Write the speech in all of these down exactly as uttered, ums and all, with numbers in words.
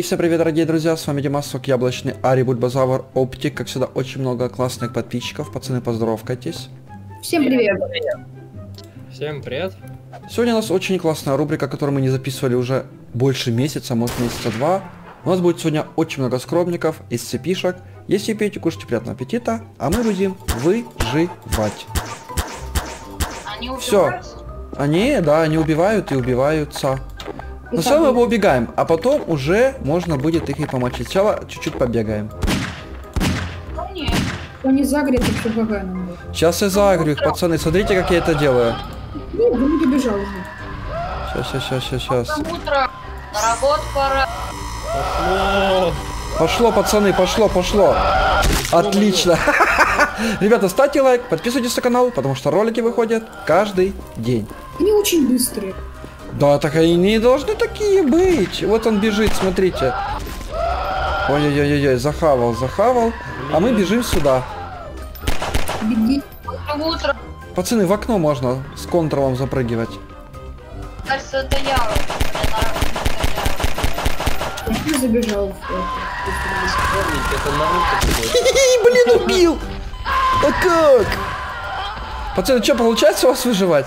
всем привет, дорогие друзья, с вами Димас, Сок Яблочный, Ари, Бульбазавр, Оптик. Как всегда, очень много классных подписчиков. Пацаны, поздоровкайтесь. Всем привет. Всем привет. Сегодня у нас очень классная рубрика, которую мы не записывали уже больше месяца, может месяца два. У нас будет сегодня очень много скромников из цепишек. Если пьете, кушайте, приятного аппетита, а мы будем выживать. Они Все. Они, да, они убивают и убиваются. Но сначала мы убегаем, а потом уже можно будет их и помочить. Сначала чуть-чуть побегаем. Они загрят вообще баганом. Сейчас я загрю их, пацаны. Смотрите, как я это делаю. Нет, он добежал уже. Сейчас, сейчас, сейчас, сейчас. Утро, на работу пора. Пошло. Пошло, пацаны, пошло, пошло. Отлично. Ребята, ставьте лайк, подписывайтесь на канал, потому что ролики выходят каждый день. Они очень быстрые. Да, так они не должны такие быть. Вот он бежит, смотрите. Ой-ой-ой-ой, захавал, захавал. А мы бежим сюда. Беги. Утро, Пацаны, в окно можно с контролом запрыгивать. кажется, это я. Я забежал. Это Наруто. Блин, убил. А как? Пацаны, что, получается у вас выживать?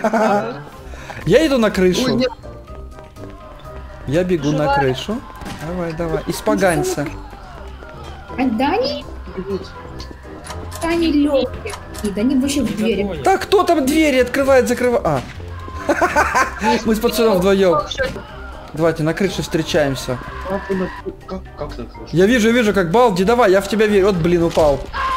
Я иду на крышу. Я бегу на крышу. Давай, давай. Испоганься. А Дани? Дани легкие. Да они вообще в двери. Так, кто там двери открывает, закрывает? А. Мы с пацаном вдвоем. Давайте на крыше встречаемся. Как, как так? Я вижу, вижу, как Балди, давай, я в тебя верю. Вот, блин, упал.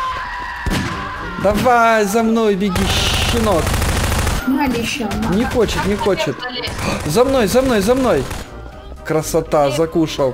Давай, за мной беги, щенок. Нали еще. Не хочет, не хочет. За мной, за мной, за мной. Красота, закушал.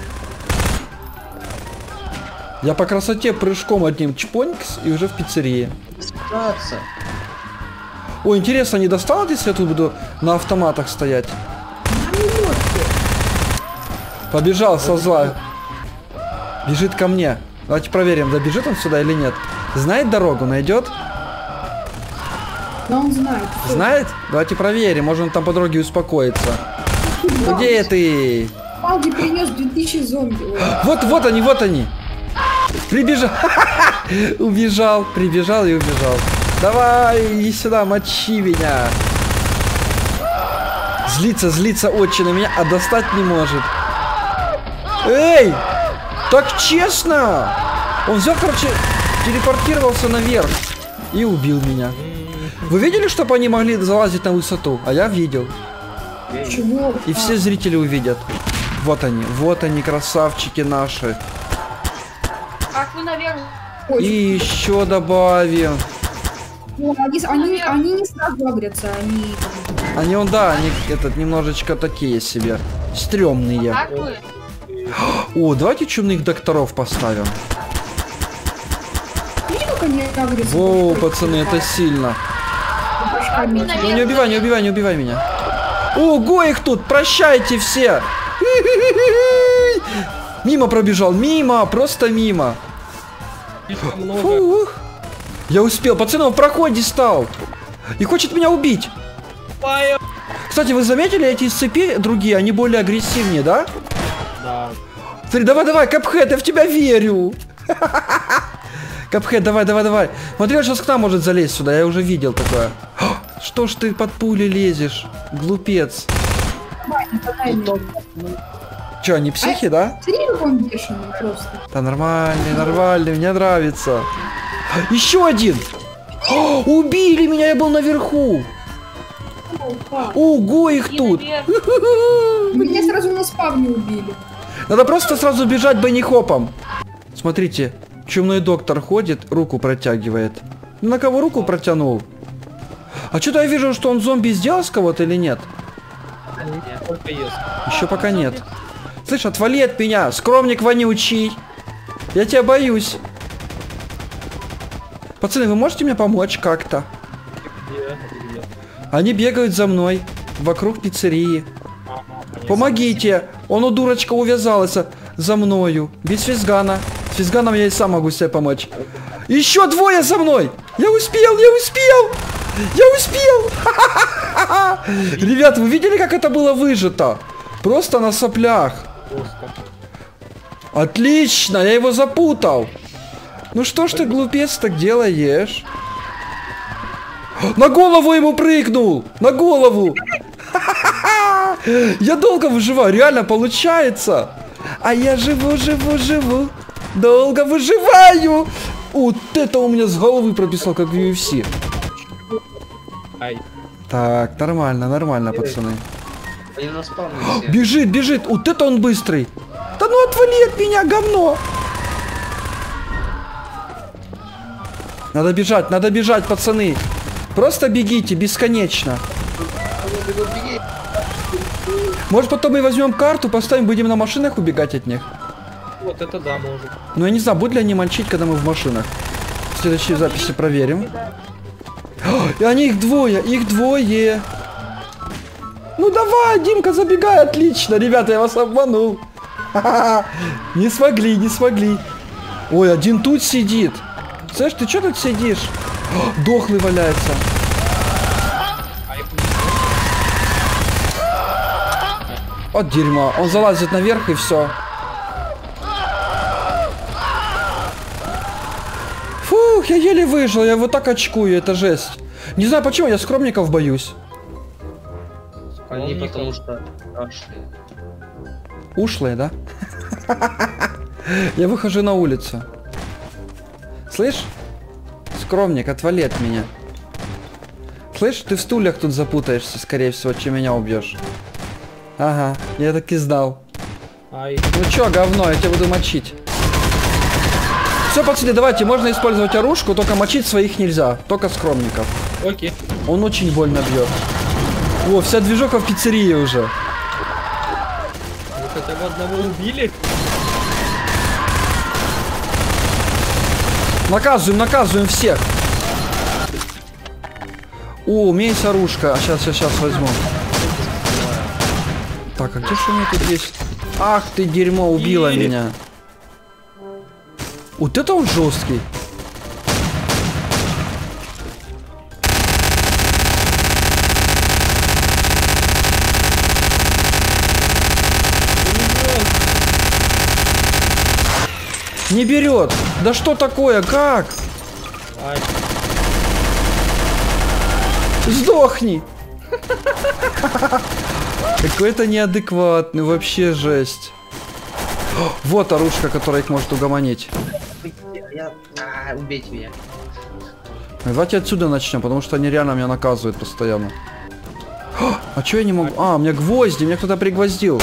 Я по красоте прыжком одним чпонькс и уже в пиццерии. Спрятаться. Ой, интересно, не достанут, если я тут буду на автоматах стоять? Они легкие. Побежал со зла. Бежит ко мне. Давайте проверим, добежит он сюда или нет. Знает дорогу, найдет? Но он знает. Знает? Давайте проверим, может он там по дороге успокоится. Где ты? Балди принес две тысячи зомби. Ой. Вот, вот они, вот они. Прибежал. Убежал, прибежал и убежал. Давай, иди сюда, мочи меня. Злится, злится очень на меня, а достать не может. Эй! Так честно! Он взял, короче, телепортировался наверх и убил меня. Вы видели, чтобы они могли залазить на высоту? А я видел. Чего? И все зрители увидят. Вот они, вот они, красавчики наши. Как вы наверх? И еще добавим. Ну, они, они, они не сразу агрятся, они... Они, он, да, они этот немножечко такие себе. Стрёмные. Как вы? О, давайте чумных докторов поставим. Видите, как они агрятся? Воу, башкой? пацаны, это сильно. Башками. Ну не убивай, не убивай, не убивай меня. Ого, их тут, прощайте все. Мимо пробежал, мимо, просто мимо. Много. Фух. Я успел, пацаны, он в проходе стал. И хочет меня убить. Кстати, вы заметили, эти цепи другие, они более агрессивнее, да? Да. Смотри, давай, давай, Капхэт, я в тебя верю. Капхэт, давай, давай, давай. Смотри, он сейчас к нам может залезть сюда, я уже видел такое. Что ж ты под пули лезешь, глупец? Че, они психи, да? Смотри, как он бешеный просто. Да нормальный, нормальный, мне нравится. Еще один. О, убили меня, я был наверху. Ого, их И тут. наверх. Меня сразу на спавне убили. Надо просто сразу бежать бенни-хопом. Смотрите, чумной доктор ходит, руку протягивает. На кого руку протянул? А что-то я вижу, что он зомби сделал с кого-то или нет? Нет, только ест. Еще пока нет. Слышь, отвали от меня, скромник вонючий. Я тебя боюсь. Пацаны, вы можете мне помочь как-то? Где? Где? Они бегают за мной вокруг пиццерии. Помогите! Он у дурачка увязался за мною. Без физгана. С физганом я и сам могу себе помочь. Еще двое за мной! Я успел, я успел! Я успел! Ребят, вы видели, как это было выжито? Просто на соплях. Отлично, я его запутал. Ну что ж ты, глупец, так делаешь? На голову ему прыгнул! На голову! Я долго выживаю, реально получается. А я живу, живу, живу. Долго выживаю. Вот это у меня с головы прописал, как в ю эф си. Ай. Так, нормально, нормально, пацаны. Они на спавне все. Бежит, бежит. Вот это он быстрый. Да ну отвали от меня, говно. Надо бежать, надо бежать, пацаны. Просто бегите, бесконечно. Может потом мы возьмем карту, поставим, будем на машинах убегать от них? Вот это да, может. Ну я не знаю, будут ли они мочить, когда мы в машинах. В следующей записи проверим. О, и они их двое, их двое. Ну давай, Димка, забегай, отлично. Ребята, я вас обманул. Ха-ха-ха. Не смогли, не смогли. Ой, один тут сидит. Слышь, ты что тут сидишь? О, дохлый валяется. От дерьма. Он залазит наверх и все. Фух, я еле выжил, я его так очкую, это жесть. Не знаю почему, я скромников боюсь. Они потому что страшные. Ушлые, да? Я выхожу на улицу. Слышь? Скромник, отвали от меня. Слышь, ты в стульях тут запутаешься, скорее всего, чем меня убьешь. Ага, я так и знал. Ай. Ну чё, говно, я тебя буду мочить. Все, пацаны, давайте, можно использовать оружку, только мочить своих нельзя, только скромников. Окей. Он очень больно бьет. О, вся движуха в пиццерии уже. Вы хотя бы одного убили? Наказываем, наказываем всех. О, у меня есть оружка. Сейчас, сейчас, сейчас возьму. Так, а где же у меня тут есть? Ах ты, дерьмо, убила И... меня. Вот это он жесткий. Не берет. Да что такое? Как? Ай. Сдохни. Какой-то неадекватный, вообще жесть. Вот оружка, которая их может угомонить. Я... А, убейте меня. Давайте отсюда начнем, потому что они реально меня наказывают постоянно. А чё я не могу? А, у меня гвозди, меня кто-то пригвоздил.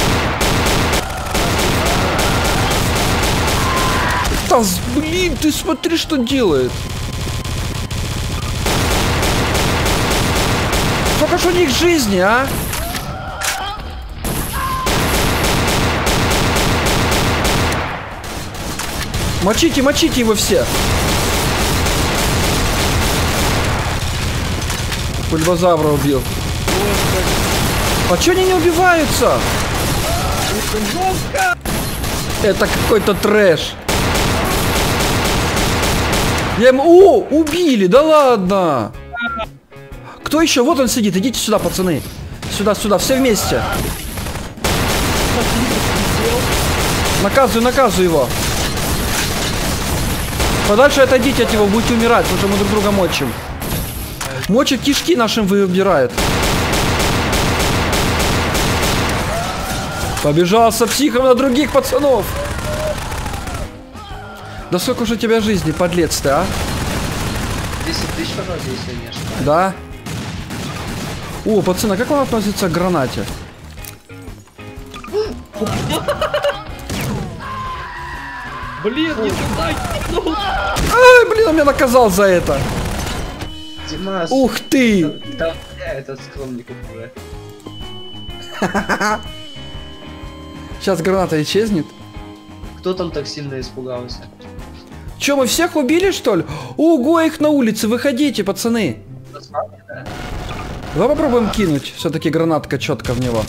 Да, блин, ты смотри, что делает. Сколько ж у них жизни, а? Мочите, мочите его все. Пульвозавра убил. А чё они не убиваются? Это какой-то трэш. Я ему... О, убили, да ладно. Кто еще? Вот он сидит, идите сюда, пацаны. Сюда, сюда, все вместе. Наказываю, наказываю его. Подальше отойдите от него, будете умирать, потому что мы друг друга мочим. Мочит кишки нашим выбирает. Побежал со психом на других пацанов. Да сколько же у тебя жизни, подлец ты, а? десять тысяч вроде, если не ошибаюсь. Да? О, пацаны, как вам относится к гранате? Блин, не туда кинул. Ай, блин, он меня наказал за это. Димас, Ух ты! там я этот скромник уже. Сейчас граната исчезнет. Кто там так сильно испугался? Че, мы всех убили, что ли? Ого, их на улице, выходите, пацаны. Давай попробуем кинуть. Все-таки гранатка четко в него.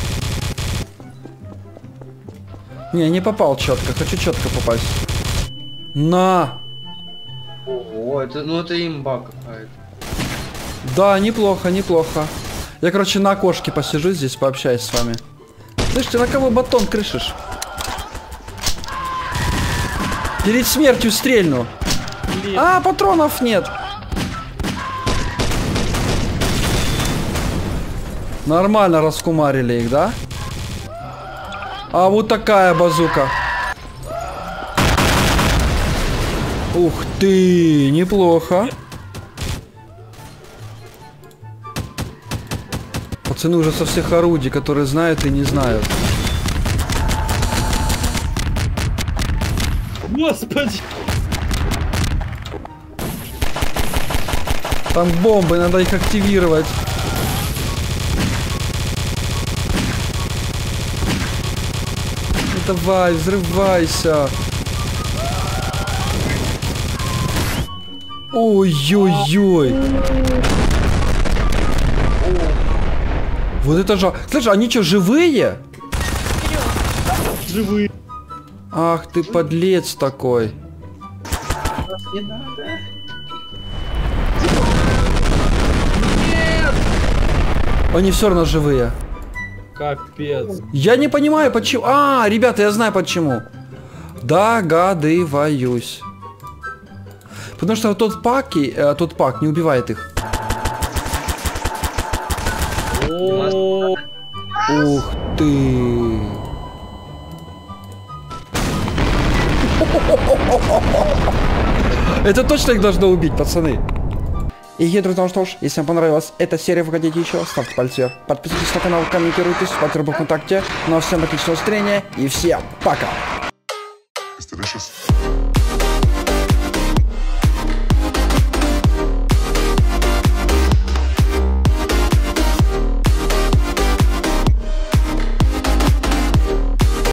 Не, не попал четко. Хочу четко попасть. На! О, это, ну это имба какая-то. Да, неплохо, неплохо. Я, короче, на окошке посижу здесь, пообщаюсь с вами. Слышь, ты на кого батон крышишь? Перед смертью стрельну. Блин. А, патронов нет. Нормально раскумарили их, да? А вот такая базука. Ух ты, неплохо. Пацаны уже со всех орудий, которые знают и не знают. Господи. Там бомбы, надо их активировать. Ну, давай, взрывайся. Ой-ой-ой. Вот это же... Слушай, они что, живые? Живые. Ах ты подлец такой. Не надо. Они все равно живые. Капец. Я не понимаю, почему... А, ребята, я знаю почему. Догадываюсь. Потому что тот пак, э, тот пак не убивает их. О, Ух ты. Это точно их должно убить, пацаны. И, друзья, ну что ж, если вам понравилась эта серия, вы хотите еще, ставьте пальцы вверх. Подписывайтесь на канал, комментируйте, вступайте в ВКонтакте. Ну а всем отличного настроения и всем пока. It's delicious.